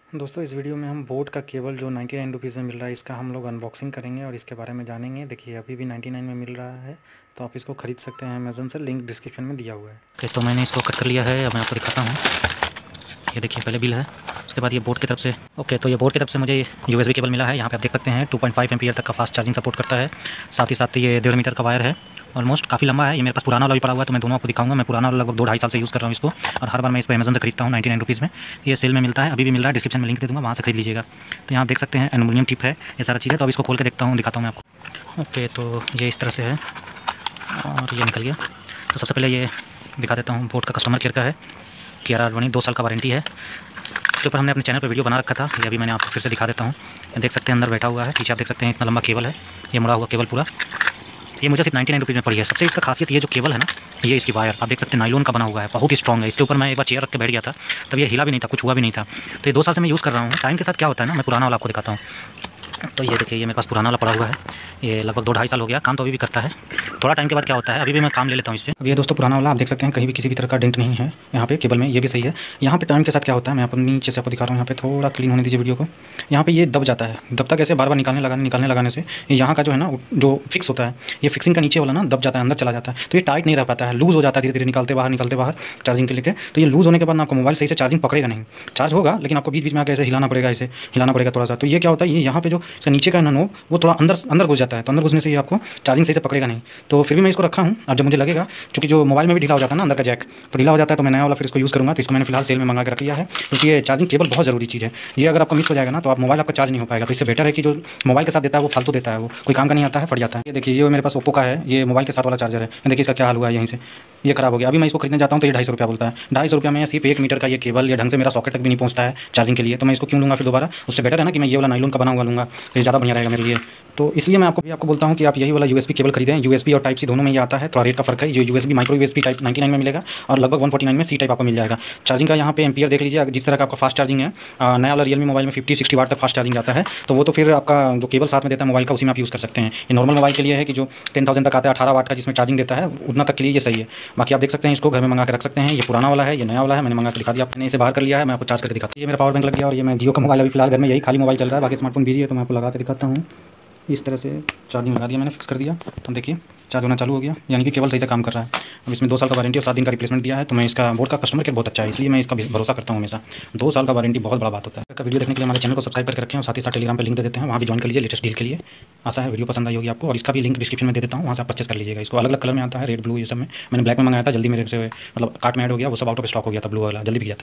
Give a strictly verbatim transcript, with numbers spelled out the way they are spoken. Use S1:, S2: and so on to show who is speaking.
S1: दोस्तों इस वीडियो में हम बोट का केबल जो नाइन्टी नाइन रुपीज़ में मिल रहा है इसका हम लोग अनबॉक्सिंग करेंगे और इसके बारे में जानेंगे। देखिए अभी भी नाइन्टी नाइन में मिल रहा है तो आप इसको ख़रीद सकते हैं अमेज़न से, लिंक डिस्क्रिप्शन में दिया हुआ है।
S2: ओके, तो मैंने इसको कट कर लिया है। अब मैं आपको दिखाता हूँ। ये देखिए पहले बिल है, उसके बाद ये बोट की तरफ से ओके तो ये बोट की तरफ से मुझे यूएसबी केबल मिला है। यहाँ पे आप देख सकते हैं टू पॉइंट फाइव एम्पीयर तक का फास्ट चार्जिंग सपोर्ट करता है। साथ ही साथ ये डेढ़ मीटर का वायर है, ऑलमोस्ट काफ़ी लंबा है। ये मेरे पास पुराना वाला भी पड़ा हुआ है तो मैं दोनों आपको दिखाऊंगा। मैं पुराना वाला लगभग दो ढाई साल से यूज़ कर रहा हूँ इसको, और हर बार मैं इसको अमेज़न से खरीदता हूँ नाइन्टी नाइन रुपीज़ में। ये सेल में मिलता है, अभी भी मिल रहा है, डिस्क्रिप्शन में लिंक दे दूँगा, वहाँ से खरीद लीजिएगा। तो यहाँ देख सकते हैं एल्युमिनियम टिप है, ये सारा चीज़ है। तो अब इसको खोल के देखता हूँ, दिखाता हूँ मैं आपको। ओके तो ये इस तरह से है और ये निकल गया। तो सबसे पहले ये दिखा देता हूँ, बोट का कस्टमर केयर का है, कियारा अडवाणी, दो साल का वारंटी है। इसके ऊपर हमने अपने चैनल पर वीडियो बना रखा था, ये अभी मैंने आपको फिर से दिखा देता हूँ। देख सकते हैं अंदर बैठा हुआ है, पीछे आप देख सकते हैं इतना लंबा केबल है, ये मुड़ा हुआ केबल पूरा। ये मुझे सिर्फ नाइन्टी नाइन रुपीज़ में पड़ी है। सबसे इसका खासियत ये जो केबल है ना, ये इसकी वायर आप देख सकते हैं नाइलॉन का बना हुआ है, बहुत ही स्ट्रॉन्ग है। इसके ऊपर मैं एक बार चेयर रख के बैठ गया था, तब ये हिला भी नहीं था, कुछ हुआ भी नहीं था। तो ये दो साल से मैं यूज़ कर रहा हूँ। टाइम के साथ क्या होता है ना, मैं पुराना वाला आपको दिखाता हूँ। तो ये देखिए, ये मेरे पास पुराना वाला पड़ा हुआ है, ये लगभग दो ढाई साल हो गया, काम तो अभी भी करता है। थोड़ा टाइम के बाद क्या होता है, अभी भी मैं काम ले लेता हूँ इससे। अब ये दोस्तों पुराना वाला आप देख सकते हैं, कहीं भी किसी भी तरह का डेंट नहीं है यहाँ पे केबल में, ये भी सही है। यहाँ पे टाइम के साथ क्या होता है, मैं आपको नीचे से आपको दिखा रहा हूँ। यहाँ पे थोड़ा क्लीन होने दीजिए वीडियो को। यहाँ पे ये दब जाता है, दबता कैसे, बार बार निकालने लगाने निकालने लगाने से यहाँ का जो है ना, जो फिक्स होता है, ये फिक्सिंग का नीचे वाला ना दब जाता है, अंदर चला जाता है। तो ये टाइट नहीं रह पाता है, लूज़ हो जाता है धीरे धीरे, निकालते बाहर निकालते बाहर चार्जिंग के लेके। तो ये लूज़ होने के बाद आपको मोबाइल सही से चार्जिंग पकड़ेगा नहीं। चार्ज होगा लेकिन आपको बीच बीच में आके ऐसे हिलाना पड़ेगा, ऐसे हिलाना पड़ेगा थोड़ा सा। तो ये क्या होता है, ये यहाँ पे जो इसका नीचे का है ना नोब, वो थोड़ा अंदर अंदर घुस जाता है। तो अंदर घुसने से ये आपको चार्जिंग सही से पकड़ेगा नहीं। तो फिर भी मैं इसको रखा हूँ, और जब मुझे लगेगा, क्योंकि जो मोबाइल में भी ढीला हो जाता है ना अंदर का जैक, तो ढीला हो जाता है, तो मैं नया वाला फिर इसको यूज़ करूँगा। तो इसको मैंने फिलहाल सेल में मंगा के रख लिया है, क्योंकि ये चार्जिंग केबल बहुत ज़रूरी चीज़ है। ये अगर आपका मिस हो जाएगा ना, तो आप मोबाइल आपका चार्ज नहीं हो पाएगा। तो इससे बेटर है कि जो मोबाइल के साथ देता है वो फालतू देता है, वो कोई काम का नहीं आता है, फट जाता है। ये देखिए, ये मेरे पास ओप्पो का है, ये मोबाइल के साथ वाला चार्जर है। देखिए इसका क्या हाल हुआ है, यहीं से ये खराब हो गया। अभी मैं इसको खरीदने जाता हूँ तो ये ढाई सौ रुपया बोलता है। ढाई सौ रुपया में सिर्फ एक मीटर का ये केबल, ये ढंग से मेरा सॉकेट तक भी नहीं पहुँचता है चार्जिंग के लिए। तो मैं इसको क्यों लूँगा फिर दोबारा, उससे बेटर है ना कि मैं ये वाला नाइलॉन का बना हुआ लूँगा, ये ज़्यादा बढ़िया रहेगा मेरे लिए। तो इसलिए मैं आपको भी आपको बोलता हूँ कि आप यही वाला यूएसबी केबल खरीदें। यूएसबी और टाइप सी दोनों में ये आता है, थोड़ा रेट का फर्क है। जो USB micro USB type ninety nine में मिलेगा, और लगभग वन फोर्टी नाइन में सी टाइप आपको मिल जाएगा। चार्जिंग का यहाँ पे एम्पियर देख लीजिए, जिस तरह का आपका फास्ट चार्जिंग है। नया वाला रियलमी मोबाइल में फिफ्टी सिक्सटी वाट तक फास्ट चार्जिंग जाता है। तो वो तो फिर आपका जो केबल साथ में देता है मोबाइल का, उसी में आप यूज़ कर सकते हैं। ये नॉर्मल मोबाइल के लिए है कि जो टेन थाउजेंड तक आता है, अठारह वाट का जिसमें चार्जिंग देता है, उतना तक के लिए ये सही है। बाकी आप देख सकते हैं, इसको घर में मंगा के रख सकते हैं। ये पुराना वाला है, ये नया वाला है, मैंने मंगा के दिखा दिया। आपने इसे बाहर कर लिया है, मैं आपको चार्ज करके दिखाता हूँ। ये मेरा पावर बैंक लग गया, और ये मैं जियो का मोबाइल अभी फिलहाल घर में यही खाली मोबाइल चल रहा है, बाकी स्मार्टफोन बिजी है। तो मैं आपको लगा के दिखाता हूँ। इस तरह से चार्जिंग लगा दिया मैंने, फिक्स कर दिया। तो देखिए चार्ज होना चालू हो गया, यानी कि केवल सही से काम कर रहा है। अब इसमें दो साल का वारंटी और सात दिन का रिप्लेसमेंट दिया है। तो मैं इसका बोट का कस्टमर केयर बहुत अच्छा है, इसलिए मैं इसका भरोसा करता हूँ हमेशा। दो साल का वारंटी बहुत बड़ा बात होता है। वीडियो देखने के लिए हमारे चैनल को सब्सक्राइब करके रखें, और साथ ही साथ टेलीग्राम पर लिंक दे देते हैं, वहाँ भी ज्वाइन कर लीजिए लेटेस्ट डील के लिए। आशा है वीडियो पसंद आई होगी आपको, और इसका भी लिंक डिस्क्रिप्शन में दे देता हूँ, वहाँ से आप परचेस कर लीजिएगा। इसको अलग अलग कलर में आता है, रेड ब्लू ये सब में। मैंने ब्लैक में मंगाया था, जल्दी मेरे से मतलब कार्ट में ऐड हो गया, वो सब आउट ऑफ स्टॉक हो गया था, ब्लू वाला जल्दी भी गया था।